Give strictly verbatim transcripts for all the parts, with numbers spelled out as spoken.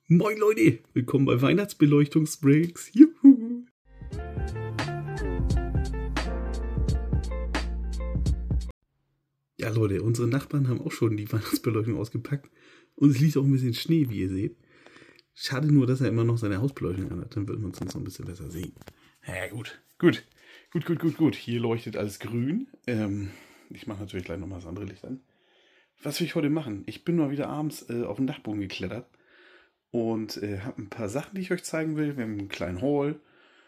Moin Leute, willkommen bei Weihnachtsbeleuchtungsbreaks. Juhu! Ja Leute, unsere Nachbarn haben auch schon die Weihnachtsbeleuchtung ausgepackt und es liegt auch ein bisschen Schnee, wie ihr seht. Schade nur, dass er immer noch seine Hausbeleuchtung anhat, dann wird man es uns noch ein bisschen besser sehen. Ja gut, gut, gut, gut, gut, gut. Hier leuchtet alles grün. Ähm, ich mache natürlich gleich nochmal das andere Licht an. Was will ich heute machen? Ich bin mal wieder abends äh, auf den Dachboden geklettert. Und äh, habe ein paar Sachen, die ich euch zeigen will. Wir haben einen kleinen Haul.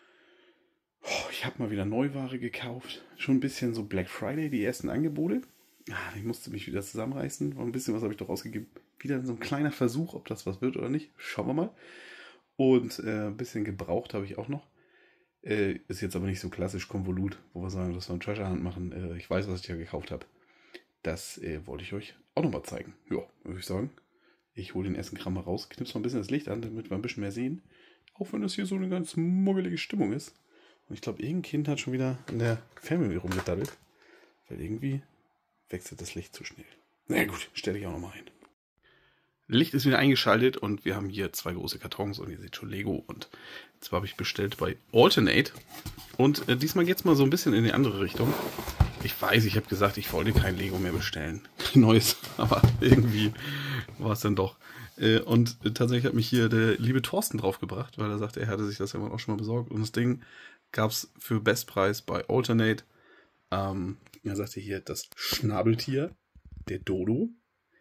Oh, ich habe mal wieder Neuware gekauft. Schon ein bisschen so Black Friday, die ersten Angebote. Ah, ich musste mich wieder zusammenreißen. War ein bisschen was habe ich doch ausgegeben. Wieder so ein kleiner Versuch, ob das was wird oder nicht. Schauen wir mal. Und äh, ein bisschen gebraucht habe ich auch noch. Äh, ist jetzt aber nicht so klassisch Konvolut, wo wir sagen, dass wir einen Treasure Hunt machen. Äh, ich weiß, was ich ja gekauft habe. Das äh, wollte ich euch auch nochmal zeigen. Ja, würde ich sagen. Ich hole den ersten Kram mal raus, knipse mal ein bisschen das Licht an, damit wir ein bisschen mehr sehen. Auch wenn das hier so eine ganz muggelige Stimmung ist. Und ich glaube, irgendein Kind hat schon wieder in der Family rumgedaddelt. Weil irgendwie wechselt das Licht zu schnell. Na naja, gut, stelle ich auch nochmal ein. Licht ist wieder eingeschaltet und wir haben hier zwei große Kartons und ihr seht schon Lego. Und zwar habe ich bestellt bei Alternate. Und äh, diesmal geht es mal so ein bisschen in die andere Richtung. Ich weiß, ich habe gesagt, ich wollte kein Lego mehr bestellen. Kein neues, aber irgendwie war es dann doch. Und tatsächlich hat mich hier der liebe Thorsten draufgebracht, weil er sagte, er hatte sich das ja auch schon mal besorgt. Und das Ding gab es für Bestpreis bei Alternate. Ähm, er sagte hier das Schnabeltier, der Dodo.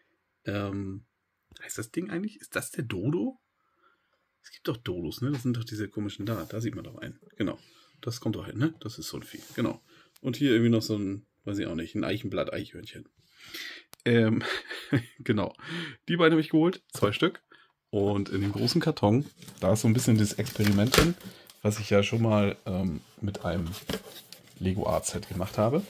Ähm, heißt das Ding eigentlich? Ist das der Dodo? Es gibt doch Dodos, ne? Das sind doch diese komischen da. Da sieht man doch einen. Genau. Das kommt doch hin, ne? Das ist so ein Vieh. Genau. Und hier irgendwie noch so ein, weiß ich auch nicht, ein Eichenblatt-Eichhörnchen. Ähm, genau. Die beiden habe ich geholt, zwei Stück. Und in dem großen Karton, da ist so ein bisschen das Experiment drin, was ich ja schon mal ähm, mit einem Lego Art Set gemacht habe.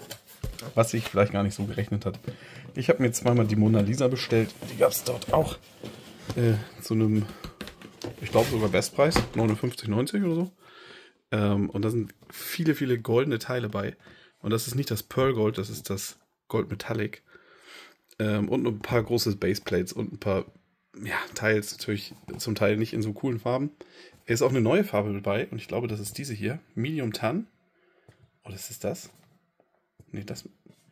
Was sich vielleicht gar nicht so gerechnet hat. Ich habe mir zweimal die Mona Lisa bestellt. Die gab es dort auch äh, zu einem, ich glaube sogar Bestpreis, neunundfünfzig neunzig oder so. Ähm, und da sind viele, viele goldene Teile bei. Und das ist nicht das Pearl Gold, das ist das Gold Metallic. Ähm, und ein paar große Baseplates und ein paar ja, Teils, natürlich zum Teil nicht in so coolen Farben. Er ist auch eine neue Farbe dabei und ich glaube, das ist diese hier. Medium Tan. Oder ist es das? Nee, das.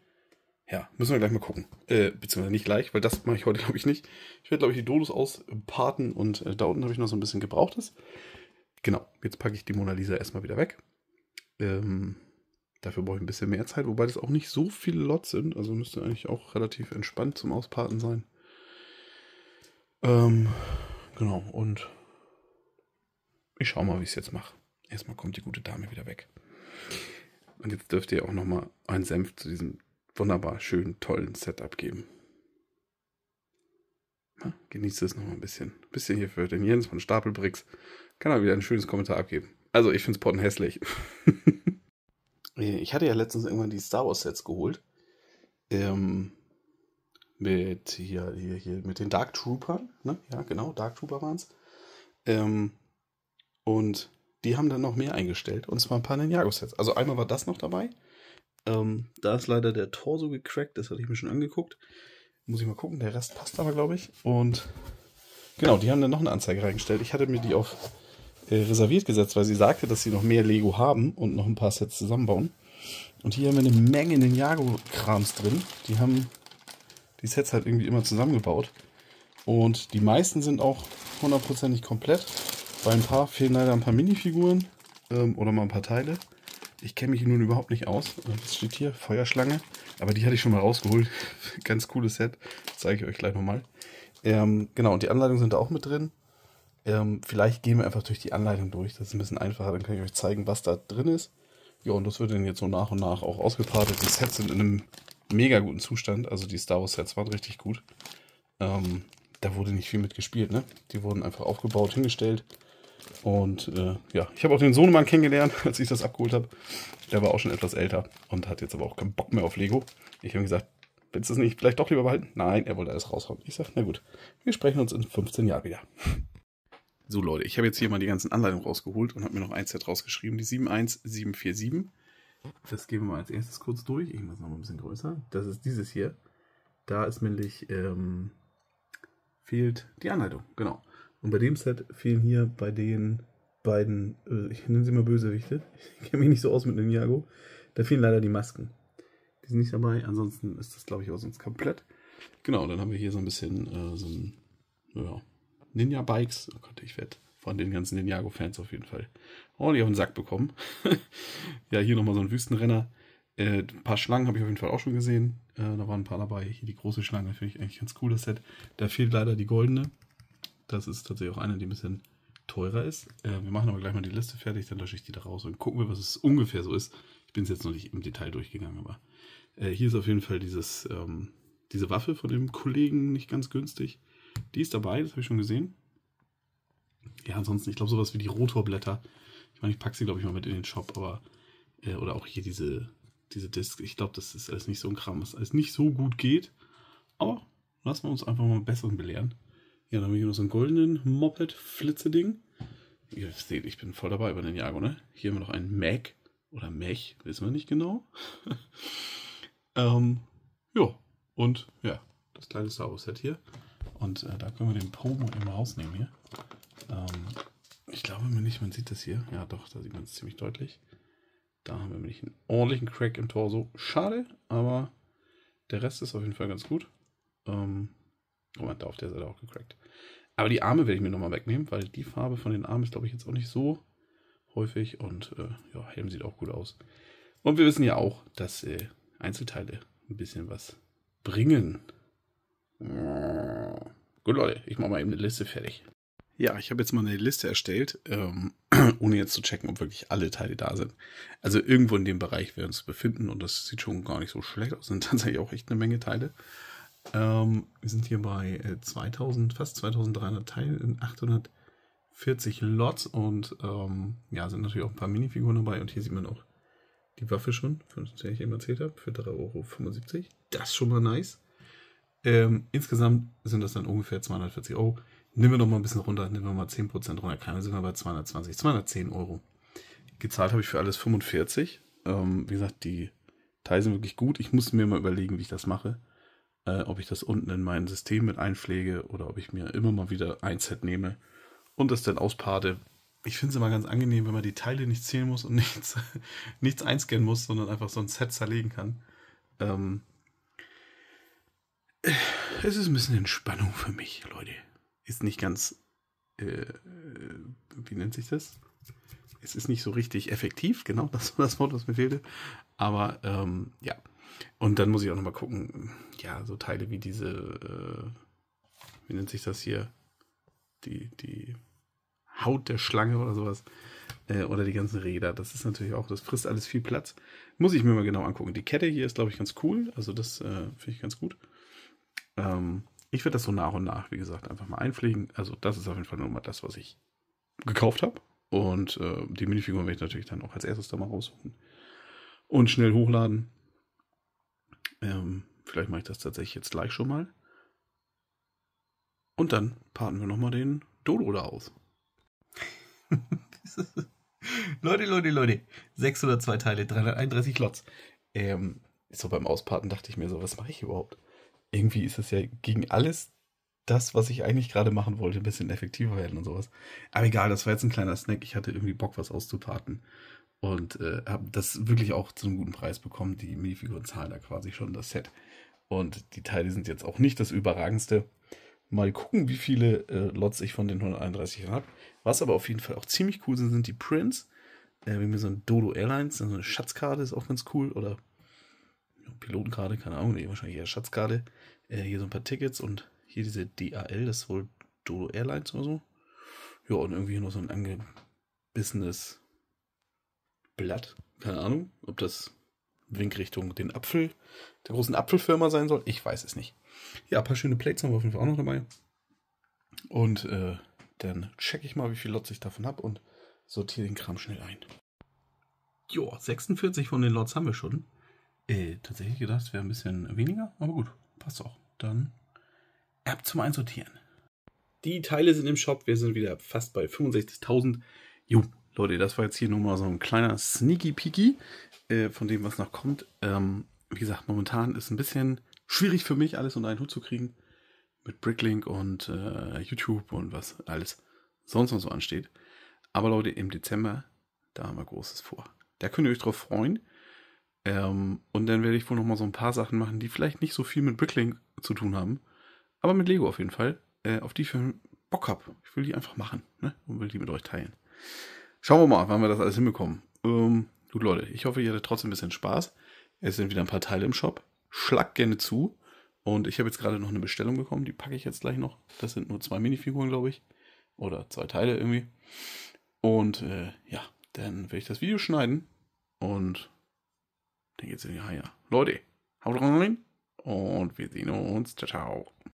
Ja, müssen wir gleich mal gucken. Äh, beziehungsweise nicht gleich, weil das mache ich heute, glaube ich, nicht. Ich werde, glaube ich, die Dodos ausparten und äh, da unten habe ich noch so ein bisschen Gebrauchtes. Genau, jetzt packe ich die Mona Lisa erstmal wieder weg. Ähm, dafür brauche ich ein bisschen mehr Zeit, wobei das auch nicht so viele Lots sind. Also müsste eigentlich auch relativ entspannt zum Ausparten sein. Ähm, genau, und ich schaue mal, wie ich es jetzt mache. Erstmal kommt die gute Dame wieder weg. Und jetzt dürft ihr auch nochmal einen Senf zu diesem wunderbar schönen, tollen Setup geben. Na, genießt es nochmal ein bisschen. Ein bisschen hier für den Jens von Stapelbricks. Kann er wieder ein schönes Kommentar abgeben. Also, ich finde es pottenhässlich. Ich hatte ja letztens irgendwann die Star Wars Sets geholt. Ähm, mit hier, hier, hier, mit den Dark Troopern. Ne? Ja, genau, Dark Trooper waren es. Ähm, und die haben dann noch mehr eingestellt. Und zwar ein paar Ninjago Sets. Also einmal war das noch dabei. Ähm, da ist leider der Torso gecrackt. Das hatte ich mir schon angeguckt. Muss ich mal gucken. Der Rest passt aber, glaube ich. Und genau, die haben dann noch eine Anzeige reingestellt. Ich hatte mir die auf äh, reserviert gesetzt, weil sie sagte, dass sie noch mehr Lego haben und noch ein paar Sets zusammenbauen. Und hier haben wir eine Menge Ninjago-Krams drin. Die haben die Sets halt irgendwie immer zusammengebaut. Und die meisten sind auch hundertprozentig komplett. Bei ein paar fehlen leider ein paar Minifiguren ähm, oder mal ein paar Teile. Ich kenne mich nun überhaupt nicht aus. Das steht hier, Feuerschlange. Aber die hatte ich schon mal rausgeholt. Ganz cooles Set. Das zeige ich euch gleich nochmal. Ähm, genau, und die Anleitungen sind da auch mit drin. Ähm, vielleicht gehen wir einfach durch die Anleitung durch. Das ist ein bisschen einfacher. Dann kann ich euch zeigen, was da drin ist. Ja, und das wird dann jetzt so nach und nach auch ausgepartet. Die Sets sind in einem mega guten Zustand. Also die Star Wars Sets waren richtig gut. Ähm, da wurde nicht viel mit gespielt, ne? Die wurden einfach aufgebaut, hingestellt. Und äh, ja, ich habe auch den Sohnemann kennengelernt, als ich das abgeholt habe. Der war auch schon etwas älter und hat jetzt aber auch keinen Bock mehr auf Lego. Ich habe ihm gesagt, willst du es nicht vielleicht doch lieber behalten? Nein, er wollte alles raushauen. Ich sage, na gut, wir sprechen uns in fünfzehn Jahren wieder. So Leute, ich habe jetzt hier mal die ganzen Anleitungen rausgeholt und habe mir noch ein Set rausgeschrieben, die sieben eins sieben vier sieben. Das gehen wir mal als erstes kurz durch. Ich mache es noch mal ein bisschen größer. Das ist dieses hier. Da ist nämlich, ähm, fehlt die Anleitung, genau. Und bei dem Set fehlen hier bei den beiden, äh, ich nenne sie mal Bösewichte, ich kenne mich nicht so aus mit Ninjago, da fehlen leider die Masken. Die sind nicht dabei, ansonsten ist das, glaube ich, auch sonst komplett. Genau, dann haben wir hier so ein bisschen äh, so ein, ja, Ninja-Bikes. Oh Gott, ich werde von den ganzen Ninjago-Fans auf jeden Fall ordentlich auf den Sack bekommen. Ja, hier nochmal so ein Wüstenrenner. Äh, ein paar Schlangen habe ich auf jeden Fall auch schon gesehen. Äh, da waren ein paar dabei. Hier die große Schlange, finde ich eigentlich ganz cool, das Set. Da fehlt leider die goldene. Das ist tatsächlich auch eine, die ein bisschen teurer ist. Äh, wir machen aber gleich mal die Liste fertig, dann lösche ich die da raus und gucken wir, was es ungefähr so ist. Ich bin es jetzt noch nicht im Detail durchgegangen, aber äh, hier ist auf jeden Fall dieses, ähm, diese Waffe von dem Kollegen nicht ganz günstig. Die ist dabei, das habe ich schon gesehen. Ja, ansonsten, ich glaube, sowas wie die Rotorblätter. Ich meine, ich packe sie, glaube ich, mal mit in den Shop, aber äh, oder auch hier diese, diese Disc. Ich glaube, das ist alles nicht so ein Kram, was alles nicht so gut geht. Aber lassen wir uns einfach mal einen besseren belehren. Ja, dann haben wir hier noch so einen goldenen Moped-Flitze-Ding. Ihr seht, ich bin voll dabei bei den Jago, ne? Hier haben wir noch einen Mac oder Mech, wissen wir nicht genau. ähm, ja, und ja, das kleine Star Wars Set hier. Und äh, da können wir den Po mal eben rausnehmen hier. Ähm, ich glaube mir nicht, man sieht das hier. Ja, doch, da sieht man es ziemlich deutlich. Da haben wir nämlich einen ordentlichen Crack im Torso. Schade, aber der Rest ist auf jeden Fall ganz gut. Ähm, Moment, da auf der Seite auch gecrackt. Aber die Arme werde ich mir nochmal wegnehmen, weil die Farbe von den Armen ist, glaube ich, jetzt auch nicht so häufig. Und äh, ja, Helm sieht auch gut aus. Und wir wissen ja auch, dass äh, Einzelteile ein bisschen was bringen. Gut, Leute, ich mache mal eben eine Liste fertig. Ja, ich habe jetzt mal eine Liste erstellt, ähm, ohne jetzt zu checken, ob wirklich alle Teile da sind. Also irgendwo in dem Bereich werden wir uns befinden und das sieht schon gar nicht so schlecht aus. Sind tatsächlich auch echt eine Menge Teile. Ähm, wir sind hier bei äh, zweitausend, fast zweitausenddreihundert Teilen in achthundertvierzig Lots und ähm, ja, sind natürlich auch ein paar Minifiguren dabei und hier sieht man auch die Waffe schon, von der ich eben erzählt habe, für drei Euro fünfundsiebzig. Das ist schon mal nice. Ähm, insgesamt sind das dann ungefähr zweihundertvierzig Euro. Nehmen wir noch mal ein bisschen runter, nehmen wir mal zehn Prozent runter, dann sind wir bei zweihundertzwanzig, zweihundertzehn Euro. Gezahlt habe ich für alles fünfundvierzig. Ähm, wie gesagt, die Teile sind wirklich gut. Ich muss mir mal überlegen, wie ich das mache. Äh, ob ich das unten in mein System mit einpflege oder ob ich mir immer mal wieder ein Set nehme und das dann ausparte. Ich finde es immer ganz angenehm, wenn man die Teile nicht zählen muss und nichts, nichts einscannen muss, sondern einfach so ein Set zerlegen kann. Ähm, es ist ein bisschen Entspannung für mich, Leute. Ist nicht ganz, äh, wie nennt sich das? Es ist nicht so richtig effektiv, genau, das war das Wort, was mir fehlte. Aber, ähm, ja. Und dann muss ich auch nochmal gucken, ja, so Teile wie diese, äh, wie nennt sich das hier? Die, die Haut der Schlange oder sowas. Äh, oder die ganzen Räder. Das ist natürlich auch, das frisst alles viel Platz. Muss ich mir mal genau angucken. Die Kette hier ist, glaube ich, ganz cool. Also das äh, finde ich ganz gut. Ähm, ich werde das so nach und nach, wie gesagt, einfach mal einpflegen. Also das ist auf jeden Fall nur mal das, was ich gekauft habe. Und äh, die Minifiguren werde ich natürlich dann auch als erstes da mal raussuchen. Und schnell hochladen. Ähm, vielleicht mache ich das tatsächlich jetzt gleich schon mal. Und dann parten wir nochmal den Dodo da aus. Leute, Leute, Leute. sechshundertzwei Teile, dreihunderteinunddreißig Lots. Ähm, so beim Ausparten dachte ich mir so, was mache ich überhaupt? Irgendwie ist es ja gegen alles das, was ich eigentlich gerade machen wollte, ein bisschen effektiver werden und sowas. Aber egal, das war jetzt ein kleiner Snack. Ich hatte irgendwie Bock, was auszuparten. Und äh, habe das wirklich auch zu einem guten Preis bekommen. Die Minifiguren zahlen da quasi schon das Set. Und die Teile sind jetzt auch nicht das Überragendste. Mal gucken, wie viele äh, Lots ich von den hunderteinunddreißig habe. Was aber auf jeden Fall auch ziemlich cool sind, sind die Prints. Äh, wie mir so ein Dodo Airlines, so eine Schatzkarte ist auch ganz cool. Oder ja, Pilotenkarte, keine Ahnung, nee, wahrscheinlich eher Schatzkarte. Äh, hier so ein paar Tickets und hier diese D A L, das ist wohl Dodo Airlines oder so. Ja, und irgendwie noch so ein angebissenes Blatt. Keine Ahnung, ob das Wink Richtung den Apfel, der großen Apfelfirma sein soll. Ich weiß es nicht. Ja, ein paar schöne Plates haben wir auf jeden Fall auch noch dabei. Und äh, dann checke ich mal, wie viel Lots ich davon habe und sortiere den Kram schnell ein. Jo, sechsundvierzig von den Lots haben wir schon. Äh, tatsächlich gedacht, es wäre ein bisschen weniger, aber gut, passt auch. Dann ab zum Einsortieren. Die Teile sind im Shop, wir sind wieder fast bei fünfundsechzigtausend. Jo, Leute, das war jetzt hier nur mal so ein kleiner Sneaky Peeky äh, von dem, was noch kommt. Ähm, wie gesagt, momentan ist ein bisschen schwierig für mich, alles unter einen Hut zu kriegen. mit Bricklink und äh, YouTube und was alles sonst noch so ansteht. Aber Leute, im Dezember, da haben wir Großes vor. Da könnt ihr euch drauf freuen. Ähm, und dann werde ich wohl nochmal so ein paar Sachen machen, die vielleicht nicht so viel mit Bricklink zu tun haben, aber mit Lego auf jeden Fall, äh, auf die ich für Bock habe. Ich will die einfach machen, ne? Und will die mit euch teilen. Schauen wir mal, wann wir das alles hinbekommen. Ähm, gut, Leute, ich hoffe, ihr hattet trotzdem ein bisschen Spaß. Es sind wieder ein paar Teile im Shop. Schlagt gerne zu. Und ich habe jetzt gerade noch eine Bestellung bekommen, die packe ich jetzt gleich noch. Das sind nur zwei Minifiguren, glaube ich. Oder zwei Teile irgendwie. Und äh, ja, dann werde ich das Video schneiden. Und dann geht's in die Haie. Leute, haut rein. Und wir sehen uns. Ciao, ciao.